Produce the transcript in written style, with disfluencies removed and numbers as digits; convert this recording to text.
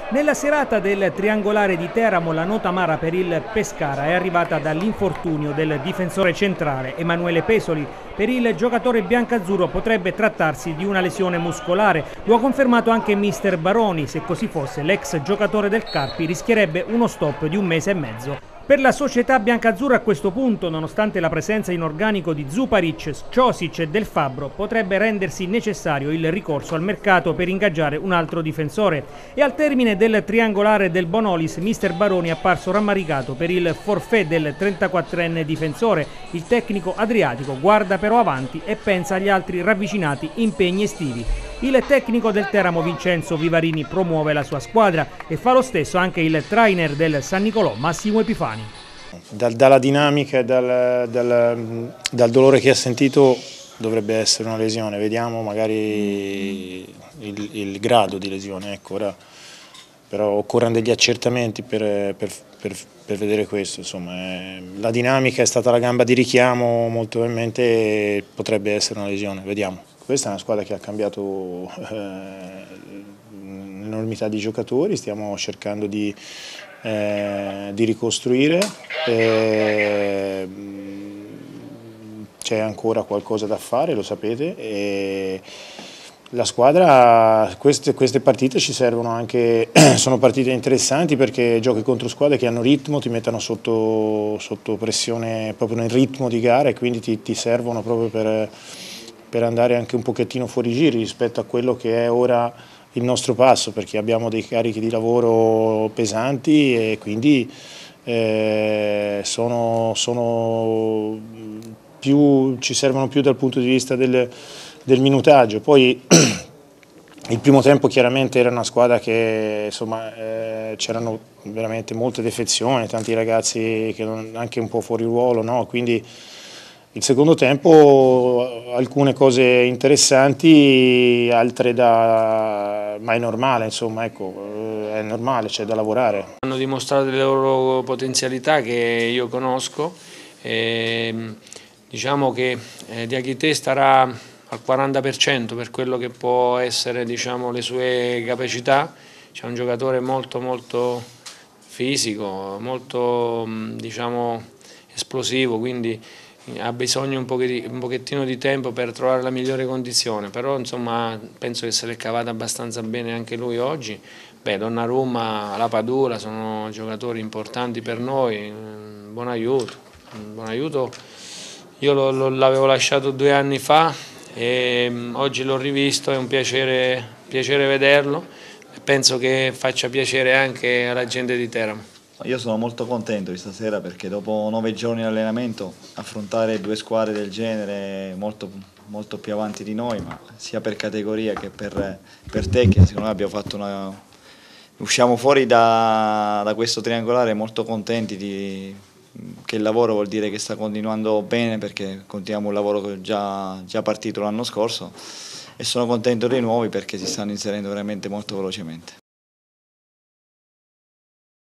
Nella serata del triangolare di Teramo la nota amara per il Pescara è arrivata dall'infortunio del difensore centrale Emanuele Pesoli. Per il giocatore biancazzurro potrebbe trattarsi di una lesione muscolare, lo ha confermato anche mister Baroni. Se così fosse, l'ex giocatore del Carpi rischierebbe uno stop di 1 mese e mezzo. Per la società biancazzurra a questo punto, nonostante la presenza in organico di Zuparic, Ćosić e Del Fabbro, potrebbe rendersi necessario il ricorso al mercato per ingaggiare un altro difensore. E al termine del triangolare del Bonolis, mister Baroni è apparso rammaricato per il forfait del 34enne difensore. Il tecnico adriatico guarda però avanti e pensa agli altri ravvicinati impegni estivi. Il tecnico del Teramo Vincenzo Vivarini promuove la sua squadra e fa lo stesso anche il trainer del San Nicolò Massimo Epifani. Dalla dinamica e dal dolore che ha sentito dovrebbe essere una lesione, vediamo magari il grado di lesione, ecco, ora, però occorrono degli accertamenti per vedere questo. Insomma, la dinamica è stata la gamba di richiamo, molto probabilmente potrebbe essere una lesione, vediamo. Questa è una squadra che ha cambiato l'enormità di giocatori, stiamo cercando di ricostruire, c'è ancora qualcosa da fare, lo sapete, e la squadra, queste partite ci servono anche, sono partite interessanti perché giochi contro squadre che hanno ritmo, ti mettono sotto pressione proprio nel ritmo di gara e quindi ti servono proprio per andare anche un pochettino fuori giri rispetto a quello che è ora il nostro passo, perché abbiamo dei carichi di lavoro pesanti e quindi ci servono più dal punto di vista del minutaggio. Poi il primo tempo chiaramente era una squadra che insomma c'erano veramente molte defezioni, tanti ragazzi che anche un po' fuori ruolo, no? Quindi il secondo tempo alcune cose interessanti, altre ma è normale, insomma, ecco, è normale, c'è da lavorare. Hanno dimostrato le loro potenzialità che io conosco, diciamo che Diakité starà al 40% per quello che può essere, diciamo, le sue capacità. C'è un giocatore molto fisico, molto, diciamo, esplosivo, quindi ha bisogno un pochettino di tempo per trovare la migliore condizione, però insomma penso che se l'è cavata abbastanza bene anche lui oggi. Beh, Donnarumma, la Padula sono giocatori importanti per noi, buon aiuto. Io l'avevo lasciato 2 anni fa e oggi l'ho rivisto, è un piacere vederlo e penso che faccia piacere anche alla gente di Teramo. Io sono molto contento di stasera perché dopo 9 giorni di allenamento affrontare 2 squadre del genere molto più avanti di noi, ma sia per categoria che per tecnica, secondo me abbiamo fatto usciamo fuori da questo triangolare molto contenti che il lavoro vuol dire che sta continuando bene, perché continuiamo un lavoro che è già partito l'anno scorso, e sono contento dei nuovi perché si stanno inserendo veramente molto velocemente.